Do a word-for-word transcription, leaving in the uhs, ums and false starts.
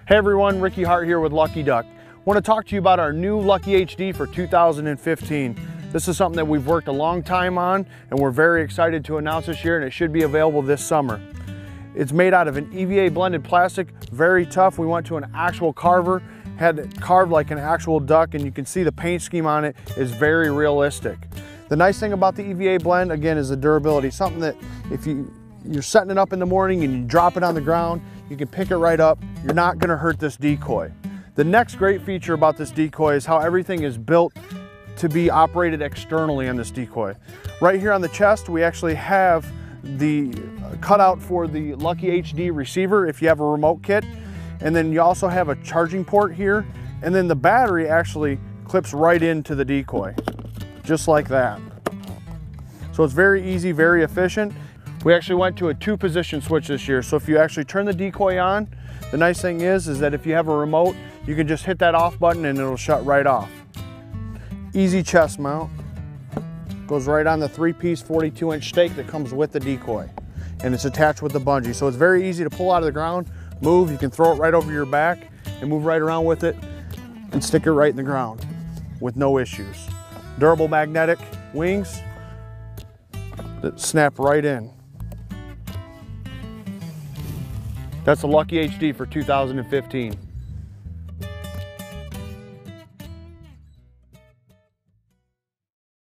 Hey everyone, Ricky Hart here with Lucky Duck. I want to talk to you about our new Lucky H D for two thousand fifteen. This is something that we've worked a long time on and we're very excited to announce this year, and it should be available this summer. It's made out of an E V A blended plastic, very tough. We went to an actual carver, had it carved like an actual duck, and you can see the paint scheme on it is very realistic. The nice thing about the E V A blend, again, is the durability. Something that if you, you're setting it up in the morning and you drop it on the ground, you can pick it right up. You're not gonna hurt this decoy. The next great feature about this decoy is how everything is built to be operated externally on this decoy. Right here on the chest, we actually have the cutout for the Lucky H D receiver if you have a remote kit. And then you also have a charging port here. And then the battery actually clips right into the decoy, just like that. So it's very easy, very efficient. We actually went to a two position switch this year. So if you actually turn the decoy on, the nice thing is, is that if you have a remote, you can just hit that off button and it'll shut right off. Easy chest mount. Goes right on the three piece forty-two inch stake that comes with the decoy. And it's attached with the bungee. So it's very easy to pull out of the ground, move, you can throw it right over your back and move right around with it and stick it right in the ground with no issues. Durable magnetic wings that snap right in. That's the Lucky H D for two thousand fifteen.